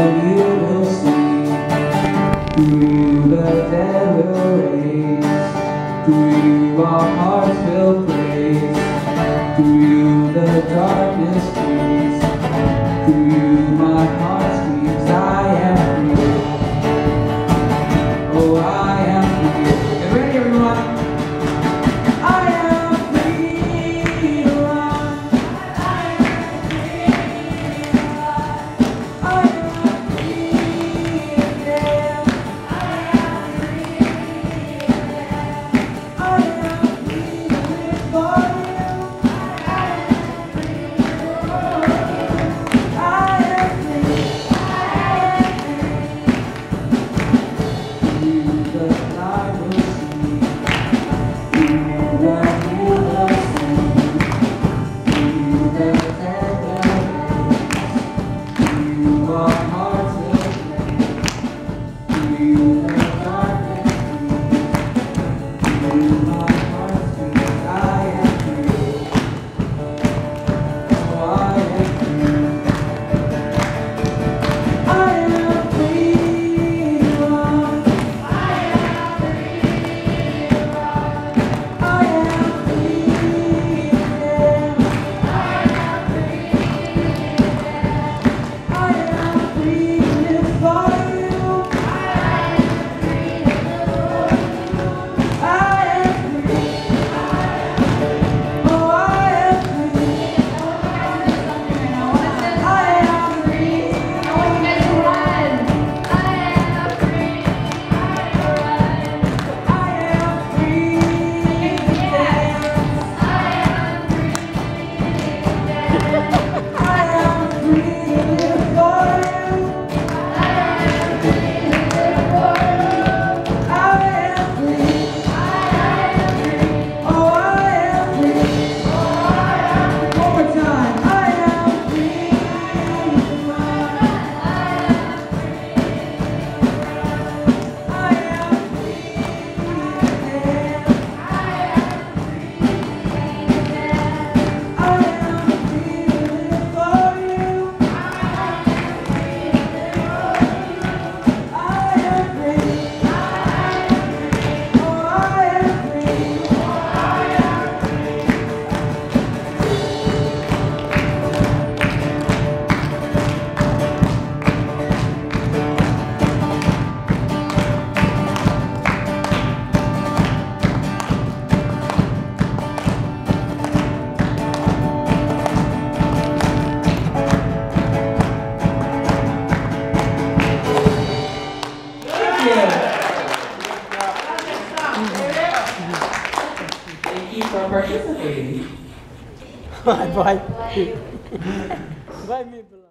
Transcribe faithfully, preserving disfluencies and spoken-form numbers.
love you will see. Through you the dead will raise. Through you our hearts will praise. Through you the darkness flees. Through you my heart screams, I am free. Oh, I am free. Get ready, everyone. I am free to run. I am free to run. I am free to dance. I am free to dance. I am free to live for you. I am free to run. I am free. I am free. You the night will see. You the you will see. You the dead will raise. You our hearts will play. You the darkness flees. You my heart screams, I am free. Oh, I am free. I am free to run. I am free to run. I am free to dance. I am free to dance. I am free to live for you. I am free to live for you. I am free. Oh, I am free. I am free. I want you guys to run. I am free. I am free to dance. I am free. I am free to live for you. I am free to live for you. I am free. I am free. Oh, I am free. Oh, I am free. One more time. I am free to run. I am I am free to dance. I am free to live for you. I am free. Oh, I am free. Thank you. Thank you for participating. Bye bye. Bye, Maple.